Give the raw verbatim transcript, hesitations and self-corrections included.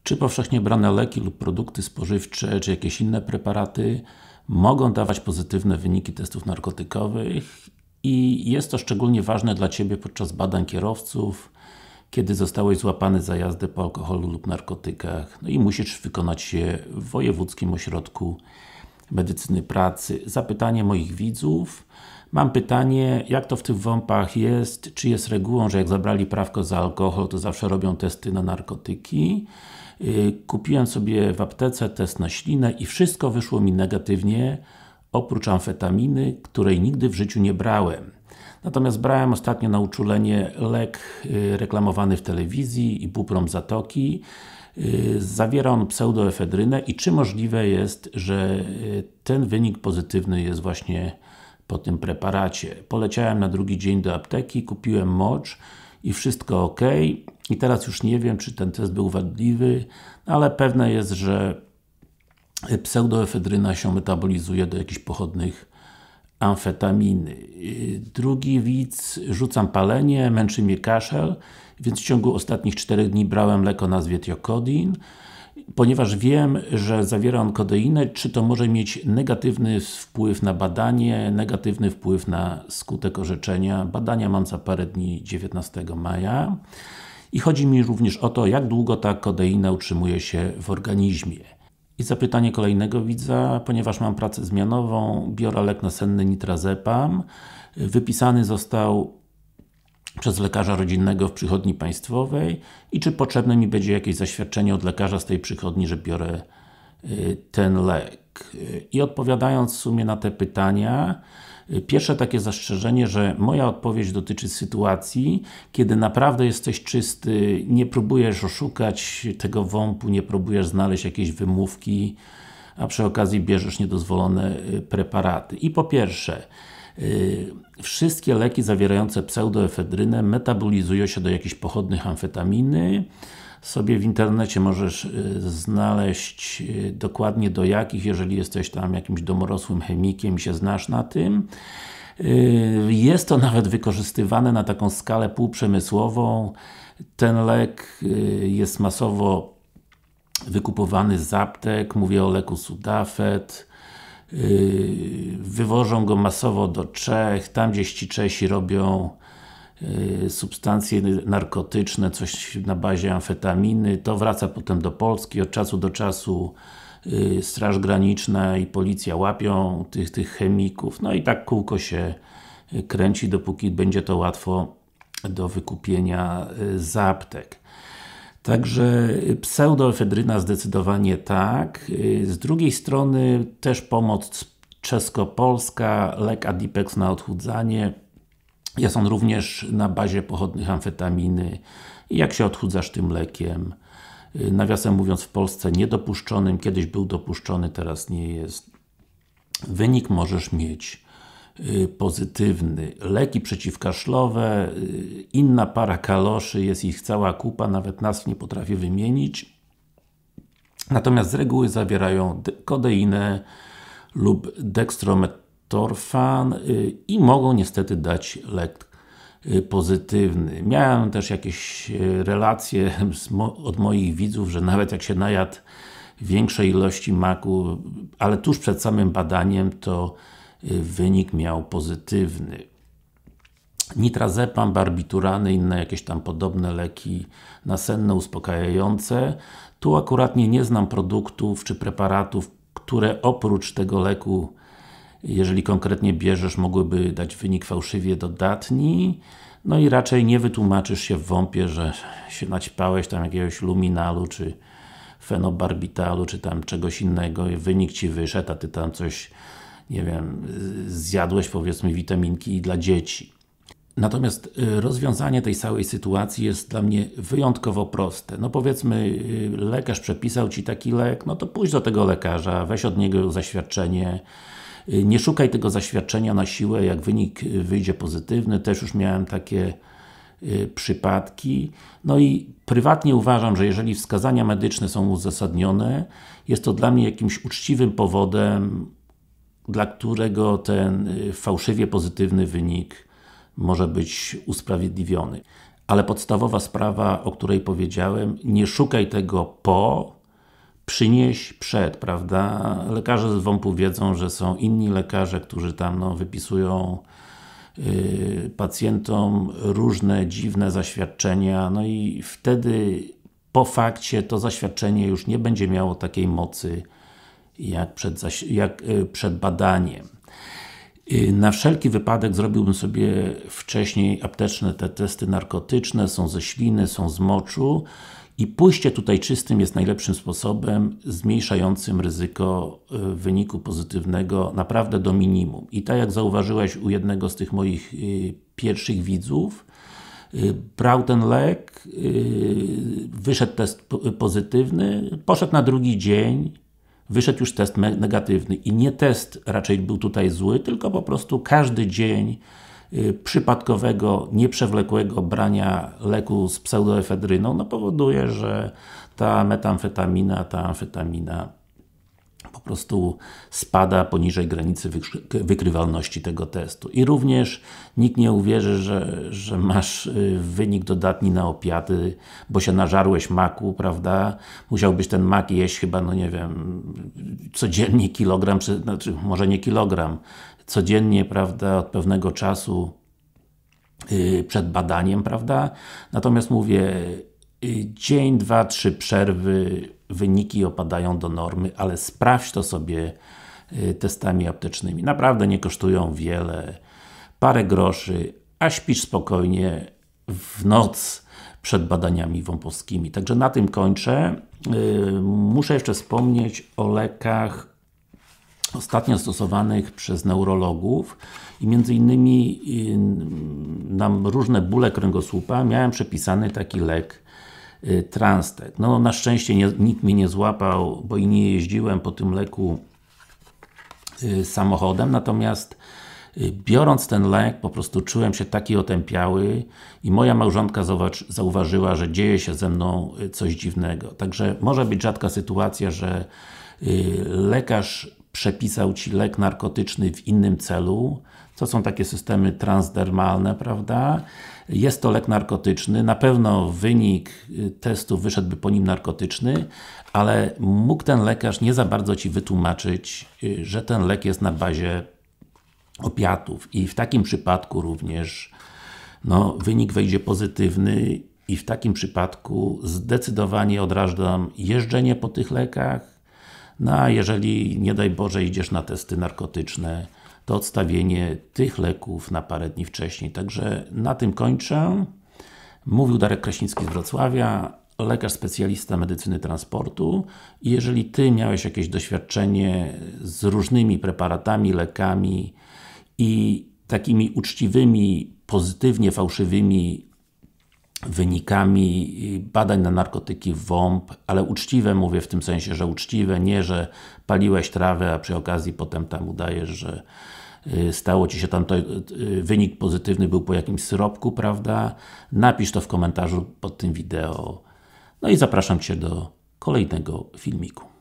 Czy powszechnie brane leki lub produkty spożywcze, czy jakieś inne preparaty mogą dawać pozytywne wyniki testów narkotykowych i jest to szczególnie ważne dla Ciebie podczas badań kierowców, kiedy zostałeś złapany za jazdę po alkoholu lub narkotykach, no i musisz wykonać je w Wojewódzkim Ośrodku Medycyny Pracy. Zapytanie moich widzów. Mam pytanie, jak to w tych W O M P-ach jest? Czy jest regułą, że jak zabrali prawko za alkohol, to zawsze robią testy na narkotyki? Kupiłem sobie w aptece test na ślinę i wszystko wyszło mi negatywnie, oprócz amfetaminy, której nigdy w życiu nie brałem. Natomiast brałem ostatnio na uczulenie lek reklamowany w telewizji, Ibuprom Zatoki. Zawiera on pseudoefedrynę i czy możliwe jest, że ten wynik pozytywny jest właśnie po tym preparacie. Poleciałem na drugi dzień do apteki, kupiłem mocz i wszystko ok. I teraz już nie wiem, czy ten test był wadliwy, ale pewne jest, że pseudoefedryna się metabolizuje do jakichś pochodnych amfetaminy. Drugi widz, rzucam palenie, męczy mnie kaszel, więc w ciągu ostatnich czterech dni brałem lek o nazwie Thiocodin. Ponieważ wiem, że zawiera on kodeinę, czy to może mieć negatywny wpływ na badanie, negatywny wpływ na skutek orzeczenia. Badania mam za parę dni, dziewiętnastego maja. I chodzi mi również o to, jak długo ta kodeina utrzymuje się w organizmie. I zapytanie kolejnego widza, ponieważ mam pracę zmianową, biorę lek nasenny Nitrazepam. Wypisany został przez lekarza rodzinnego w przychodni państwowej i czy potrzebne mi będzie jakieś zaświadczenie od lekarza z tej przychodni, że biorę ten lek. I odpowiadając w sumie na te pytania, pierwsze takie zastrzeżenie, że moja odpowiedź dotyczy sytuacji, kiedy naprawdę jesteś czysty, nie próbujesz oszukać tego W O M P-u, nie próbujesz znaleźć jakiejś wymówki, a przy okazji bierzesz niedozwolone preparaty. I po pierwsze, Yy, wszystkie leki zawierające pseudoefedrynę metabolizują się do jakichś pochodnych amfetaminy. Sobie w internecie możesz yy, znaleźć yy, dokładnie do jakich, jeżeli jesteś tam jakimś domorosłym chemikiem i się znasz na tym. Yy, jest to nawet wykorzystywane na taką skalę półprzemysłową. Ten lek yy, jest masowo wykupowany z aptek, mówię o leku Sudafed. Wywożą go masowo do Czech, tam gdzieś ci Czesi robią substancje narkotyczne, coś na bazie amfetaminy, to wraca potem do Polski, od czasu do czasu Straż Graniczna i Policja łapią tych, tych chemików, no i tak kółko się kręci, dopóki będzie to łatwo do wykupienia z aptek. Także pseudoefedryna zdecydowanie tak. Z drugiej strony też pomoc czesko-polska, lek Adipex na odchudzanie. Jest on również na bazie pochodnych amfetaminy. Jak się odchudzasz tym lekiem? Nawiasem mówiąc, w Polsce niedopuszczonym, kiedyś był dopuszczony, teraz nie jest. Wynik możesz mieć pozytywny. Leki przeciwkaszlowe, inna para kaloszy, jest ich cała kupa, nawet nazw nie potrafię wymienić. Natomiast z reguły zawierają kodeinę lub dextrometorfan i mogą niestety dać lek pozytywny. Miałem też jakieś relacje od moich widzów, że nawet jak się najadł większej ilości maku, ale tuż przed samym badaniem, to wynik miał pozytywny. Nitrazepam, barbiturany, inne jakieś tam podobne leki nasenne, uspokajające. Tu akuratnie nie znam produktów czy preparatów, które oprócz tego leku, jeżeli konkretnie bierzesz, mogłyby dać wynik fałszywie dodatni. No i raczej nie wytłumaczysz się w W O M P-ie, że się naćpałeś tam jakiegoś luminalu, czy fenobarbitalu, czy tam czegoś innego i wynik Ci wyszedł, a Ty tam coś, nie wiem, zjadłeś powiedzmy witaminki dla dzieci. Natomiast rozwiązanie tej całej sytuacji jest dla mnie wyjątkowo proste. No powiedzmy, lekarz przepisał Ci taki lek, no to pójdź do tego lekarza, weź od niego zaświadczenie. Nie szukaj tego zaświadczenia na siłę, jak wynik wyjdzie pozytywny, też już miałem takie przypadki. No i prywatnie uważam, że jeżeli wskazania medyczne są uzasadnione, jest to dla mnie jakimś uczciwym powodem, dla którego ten fałszywie pozytywny wynik może być usprawiedliwiony. ale podstawowa sprawa, o której powiedziałem, nie szukaj tego po, przynieś przed, prawda? Lekarze z W O M P-u wiedzą, że są inni lekarze, którzy tam no, wypisują yy, pacjentom różne dziwne zaświadczenia, no i wtedy po fakcie to zaświadczenie już nie będzie miało takiej mocy jak przed, jak, yy, przed badaniem. Na wszelki wypadek zrobiłbym sobie wcześniej apteczne te testy narkotyczne, są ze śliny, są z moczu i pójście tutaj czystym jest najlepszym sposobem zmniejszającym ryzyko wyniku pozytywnego naprawdę do minimum. I tak jak zauważyłeś u jednego z tych moich pierwszych widzów, brał ten lek, wyszedł test pozytywny, poszedł na drugi dzień, wyszedł już test negatywny i nie test raczej był tutaj zły, tylko po prostu każdy dzień y, przypadkowego, nieprzewlekłego brania leku z pseudoefedryną no powoduje, że ta metamfetamina, ta amfetamina po prostu spada poniżej granicy wykrywalności tego testu. I również nikt nie uwierzy, że, że masz wynik dodatni na opiaty, bo się nażarłeś maku, prawda? Musiałbyś ten mak jeść chyba, no nie wiem, codziennie kilogram, czy, znaczy może nie kilogram, codziennie, prawda, od pewnego czasu yy, przed badaniem, prawda? Natomiast mówię, yy, dzień, dwa, trzy przerwy, wyniki opadają do normy, ale sprawdź to sobie y, testami aptecznymi. Naprawdę nie kosztują wiele, parę groszy, a śpisz spokojnie w noc przed badaniami W O M P-owskimi. Także na tym kończę. Y, muszę jeszcze wspomnieć o lekach ostatnio stosowanych przez neurologów i między innymi y, na różne bóle kręgosłupa miałem przepisany taki lek Transtek. No na szczęście nie, nikt mnie nie złapał, bo i nie jeździłem po tym leku y, samochodem, natomiast y, biorąc ten lek po prostu czułem się taki otępiały i moja małżonka zauważyła, że dzieje się ze mną y, coś dziwnego. Także może być rzadka sytuacja, że y, lekarz przepisał Ci lek narkotyczny w innym celu. To są takie systemy transdermalne, prawda? Jest to lek narkotyczny, na pewno wynik testu wyszedłby po nim narkotyczny, ale mógł ten lekarz nie za bardzo Ci wytłumaczyć, że ten lek jest na bazie opiatów i w takim przypadku również no, wynik wejdzie pozytywny i w takim przypadku zdecydowanie odrażam jeżdżenie po tych lekach, no a jeżeli, nie daj Boże, idziesz na testy narkotyczne, to odstawienie tych leków na parę dni wcześniej. Także na tym kończę. Mówił Darek Kraśnicki z Wrocławia, lekarz specjalista medycyny transportu i jeżeli Ty miałeś jakieś doświadczenie z różnymi preparatami, lekami i takimi uczciwymi, pozytywnie fałszywymi wynikami badań na narkotyki w W O M P, ale uczciwe mówię w tym sensie, że uczciwe, nie, że paliłeś trawę, a przy okazji potem tam udajesz, że stało Ci się tam, to, wynik pozytywny był po jakimś syropku, prawda? Napisz to w komentarzu pod tym wideo. No i zapraszam Cię do kolejnego filmiku.